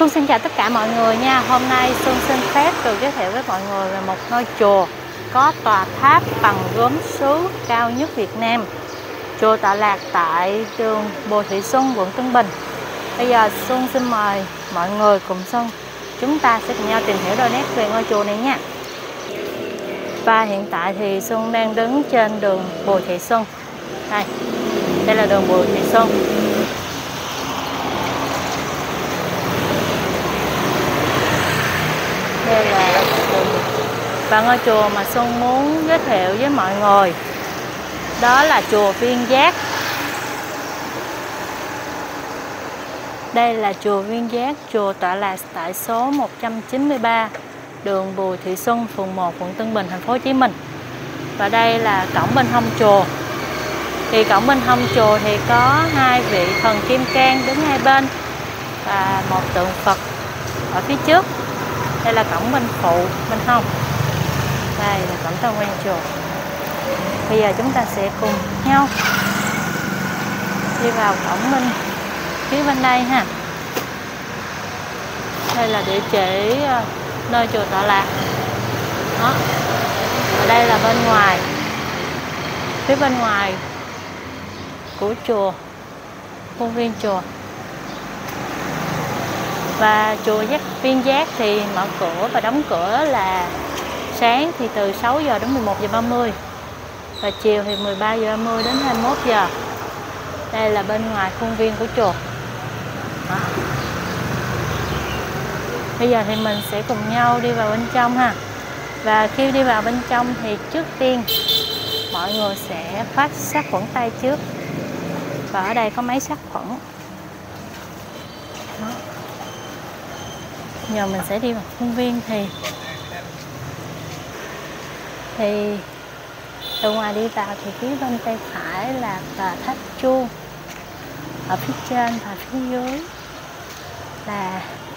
Xuân xin chào tất cả mọi người nha. Hôm nay Xuân xin phép được giới thiệu với mọi người về một ngôi chùa có tòa tháp bằng gốm sứ cao nhất Việt Nam. Chùa tọa lạc tại đường Bùi Thị Xuân, quận Tân Bình. Bây giờ Xuân xin mời mọi người cùng Xuân chúng ta sẽ cùng nhau tìm hiểu đôi nét về ngôi chùa này nha. Và hiện tại thì Xuân đang đứng trên đường Bùi Thị Xuân. Đây là đường Bùi Thị Xuân. Đây là và ngôi chùa mà Xuân muốn giới thiệu với mọi người đó là chùa Viên Giác. Đây là chùa Viên Giác, chùa tọa lạc tại số 193 đường Bùi Thị Xuân, phường 1, quận Tân Bình, thành phố Hồ Chí Minh. Và đây là cổng bên hông chùa. Thì cổng bên hông chùa thì có hai vị thần kim cang đứng hai bên và một tượng Phật ở phía trước. Đây là cổng bên phụ bên hông. Đây là cổng tham quan chùa. Bây giờ chúng ta sẽ cùng nhau đi vào cổng bên phía bên đây ha. Đây là địa chỉ nơi chùa tọa lạc. Đó. Ở đây là bên ngoài. Phía bên ngoài của chùa, khuôn viên chùa. Và chùa Viên Giác thì mở cửa và đóng cửa là sáng thì từ 6 giờ đến 11 giờ 30 và chiều thì 13 giờ 30 đến 21 giờ. Đây là bên ngoài khuôn viên của chùa. Đó. Bây giờ thì mình sẽ cùng nhau đi vào bên trong ha. Và khi đi vào bên trong thì trước tiên mọi người sẽ phát sát khuẩn tay trước. Và ở đây có máy sát khuẩn. Đó. Giờ mình sẽ đi vào khuôn viên thì từ ngoài đi vào thì phía bên tay phải là tòa tháp chuông. Ở phía trên và phía dưới là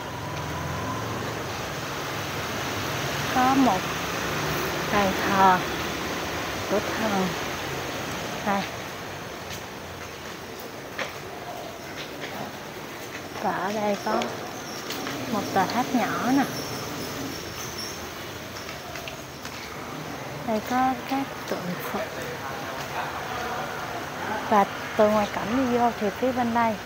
có một bàn thờ của thần. Đây. Và ở đây có một tòa tháp nhỏ nè. Đây có các tượng Phật. Và từ ngoài cổng đi vô thì phía bên đây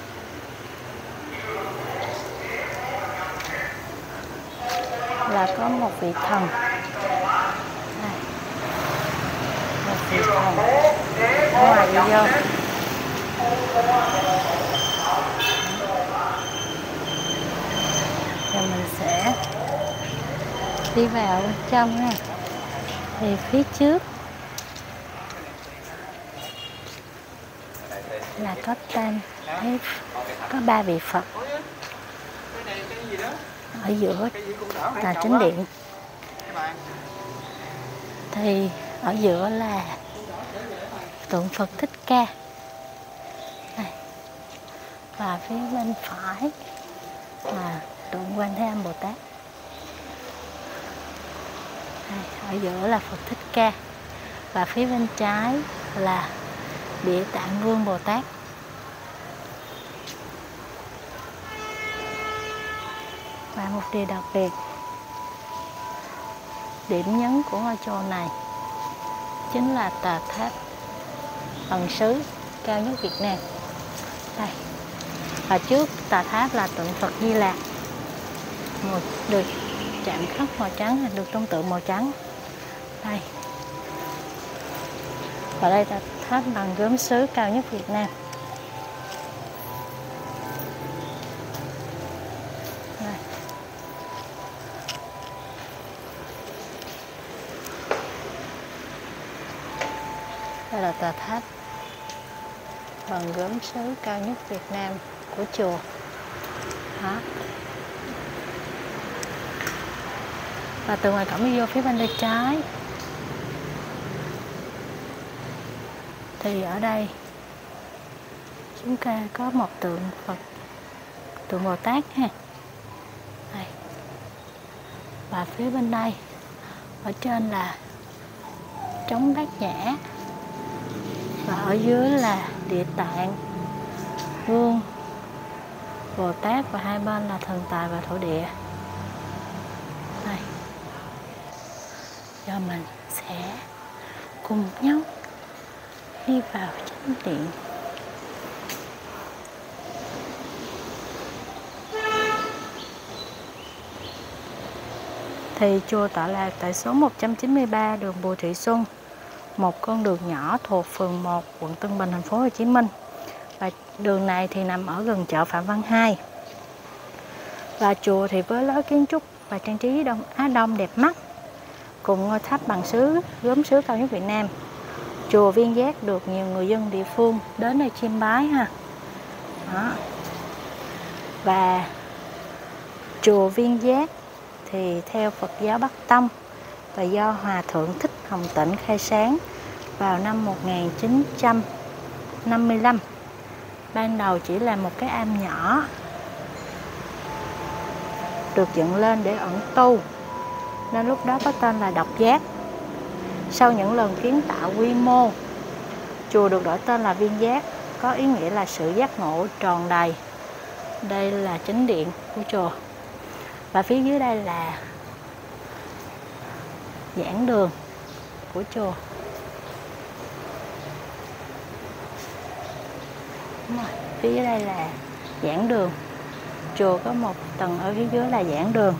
là có một vị thần. Đây. Một vị thần. Ở ngoài đi vô. Rồi mình sẽ đi vào bên trong ha. Thì phía trước là có có 3 vị Phật. Ở giữa là chánh điện. Thì ở giữa là tượng Phật Thích Ca. Đây. Và phía bên phải là tượng Quan Thế Âm Bồ Tát. Đây, ở giữa là Phật Thích Ca. Và phía bên trái là Địa Tạng Vương Bồ Tát. Và một điều đặc biệt, điểm nhấn của ngôi chùa này chính là tòa tháp bằng sứ cao nhất Việt Nam. Đây. Và trước tòa tháp là tượng Phật Di Lạc, được chạm khắc màu trắng, được tôn tượng màu trắng. Đây. Và đây là tháp bằng gốm sứ cao nhất Việt Nam. Đây. Đây là tòa tháp bằng gốm sứ cao nhất Việt Nam của chùa. Đó. Và từ ngoài cổng đi vô phía bên tay trái thì ở đây chúng ta có một tượng Phật, tượng Bồ Tát ha. Đây. Và phía bên đây ở trên là trống Bát Nhã. Và ở dưới là Địa Tạng Vương Bồ Tát và hai bên là thần tài và thổ địa. Đây, giờ mình sẽ cùng nhau đi vào chánh điện. Thì chùa tọa lạc tại số 193 đường Bùi Thị Xuân, một con đường nhỏ thuộc phường 1, quận Tân Bình, thành phố Hồ Chí Minh. Và đường này thì nằm ở gần chợ Phạm Văn Hai. Và chùa thì với lối kiến trúc và trang trí Á Đông đẹp mắt, cùng ngôi tháp bằng sứ, gốm sứ cao nhất Việt Nam. Chùa Viên Giác được nhiều người dân địa phương đến đây chiêm bái ha. Đó. Và chùa Viên Giác thì theo Phật giáo Bắc Tông và do Hòa Thượng Thích Hồng Tịnh khai sáng vào năm 1955. Ban đầu chỉ là một cái am nhỏ được dựng lên để ẩn tu, nên lúc đó có tên là Độc Giác. Sau những lần kiến tạo quy mô, chùa được đổi tên là Viên Giác, có ý nghĩa là sự giác ngộ tròn đầy. Đây là chính điện của chùa. Và phía dưới đây là giảng đường của chùa. Đúng rồi, phía dưới đây là giảng đường. Chùa có một tầng ở phía dưới là giảng đường.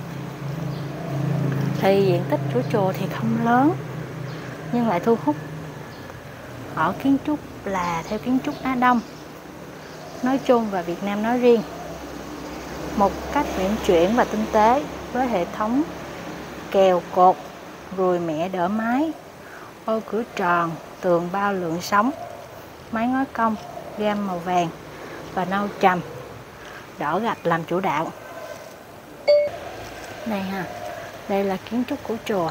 Thì diện tích của chùa thì không lớn, nhưng lại thu hút ở kiến trúc là theo kiến trúc Á Đông nói chung và Việt Nam nói riêng, một cách uyển chuyển và tinh tế, với hệ thống kèo cột, rùi mẹ đỡ mái, ô cửa tròn, tường bao lượng sóng, mái ngói cong, gam màu vàng và nâu trầm, đỏ gạch làm chủ đạo. Đây ha, đây là kiến trúc của chùa.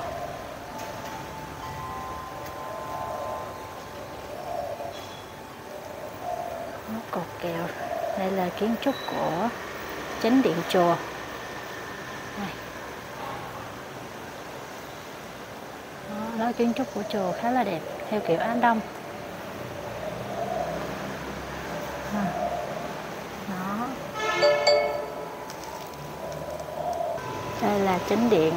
Cột kèo. Đây là kiến trúc của chánh điện chùa. Đây. Đó, kiến trúc của chùa khá là đẹp theo kiểu Á Đông. Đó. Đây là chánh điện.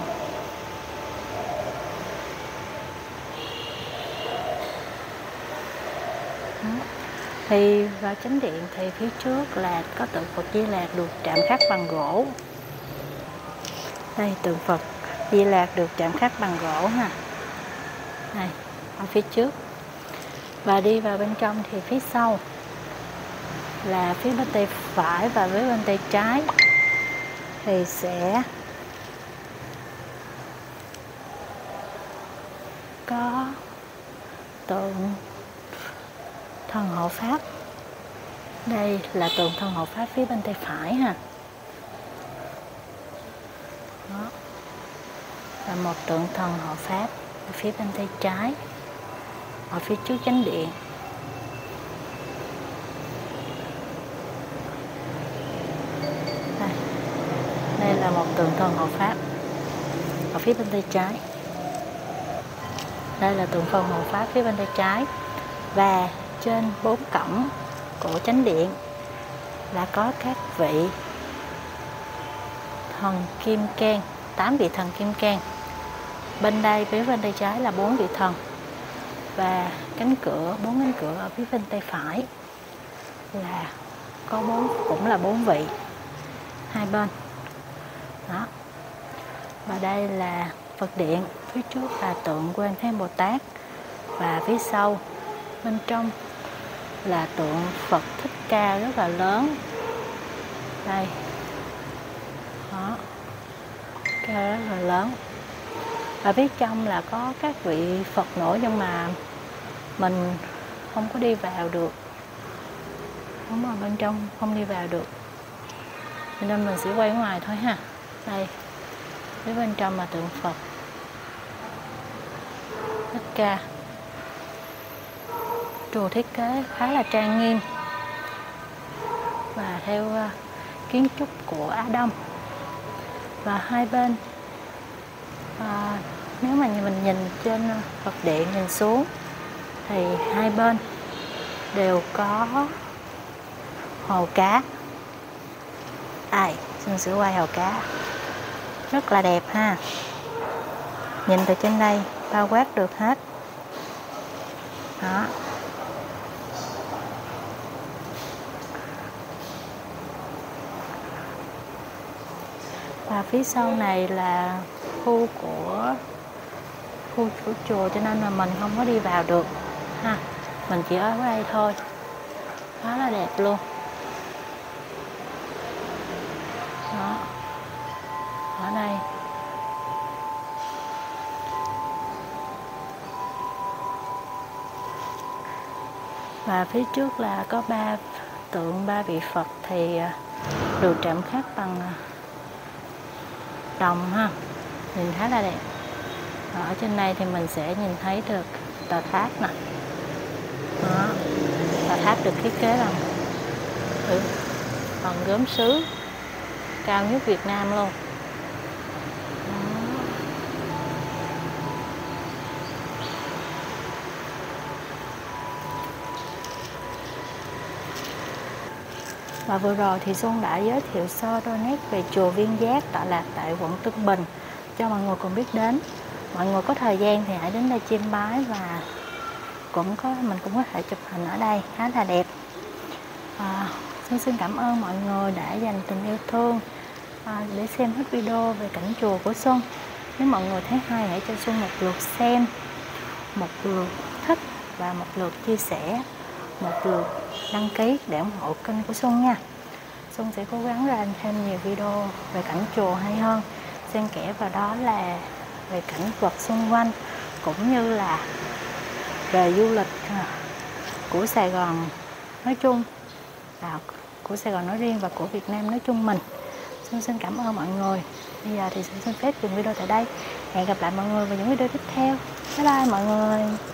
Thì vào chánh điện thì phía trước là có tượng Phật Di Lạc được chạm khắc bằng gỗ. Đây, tượng Phật Di Lạc được chạm khắc bằng gỗ ha. Đây, ở phía trước. Và đi vào bên trong thì phía sau là phía bên tay phải và với bên tay trái thì sẽ có tượng Thần Hộ Pháp. Đây là tượng Thần Hộ Pháp phía bên tay phải ha. Đó. Là một tượng Thần Hộ Pháp ở phía bên tay trái, ở phía trước chánh điện. Đây là một tượng Thần Hộ Pháp ở phía bên tay trái. Đây là tượng Thần Hộ Pháp phía bên tay trái. Và trên 4 cổng của chánh điện là có các vị thần kim cang, 8 vị thần kim cang. Bên đây phía bên tay trái là 4 vị thần. Và cánh cửa, 4 cánh cửa ở phía bên tay phải là có cũng là 4 vị hai bên. Đó. Và đây là Phật điện, phía trước là tượng Quan Thế Âm Bồ Tát và phía sau bên trong là tượng Phật Thích Ca rất là lớn. Đây. Đó. Ca rất là lớn. Và phía trong là có các vị Phật nổi, nhưng mà mình không có đi vào được. Đúng rồi, bên trong không đi vào được, nên mình sẽ quay ở ngoài thôi ha. Đây, phía bên trong là tượng Phật Thích Ca. Chùa thiết kế khá là trang nghiêm và theo kiến trúc của Á Đông. Và hai bên, nếu mà mình nhìn trên Phật điện nhìn xuống thì hai bên đều có hồ cá. Xuân sẽ quay hồ cá rất là đẹp ha. Nhìn từ trên đây bao quát được hết đó. Và phía sau này là khu của chùa, cho nên là mình không có đi vào được ha, mình chỉ ở đây thôi. Khá là đẹp luôn đó. Ở đây và phía trước là có ba vị Phật thì được chạm khắc bằng đồng ha, nhìn khá là đẹp. Ở trên này thì mình sẽ nhìn thấy được tòa tháp nè đó. Tòa tháp được thiết kế bằng gốm sứ cao nhất Việt Nam luôn. Và vừa rồi thì Xuân đã giới thiệu sơ đôi nét về chùa Viên Giác tọa lạc tại quận Tân Bình cho mọi người cùng biết đến. Mọi người có thời gian thì hãy đến đây chiêm bái và mình cũng có thể chụp hình ở đây khá là đẹp. Xuân xin cảm ơn mọi người đã dành tình yêu thương để xem hết video về cảnh chùa của Xuân. Nếu mọi người thấy hay hãy cho Xuân một lượt xem, một lượt thích và một lượt chia sẻ, một lượt đăng ký để ủng hộ kênh của Xuân nha. Xuân sẽ cố gắng ra thêm nhiều video về cảnh chùa hay hơn, xen kẽ vào đó là về cảnh vật xung quanh cũng như là về du lịch của Sài Gòn nói chung, và của Sài Gòn nói riêng và của Việt Nam nói chung mình. Xuân xin cảm ơn mọi người. Bây giờ thì Xuân xin phép dừng video tại đây. Hẹn gặp lại mọi người vào những video tiếp theo. Bye bye mọi người.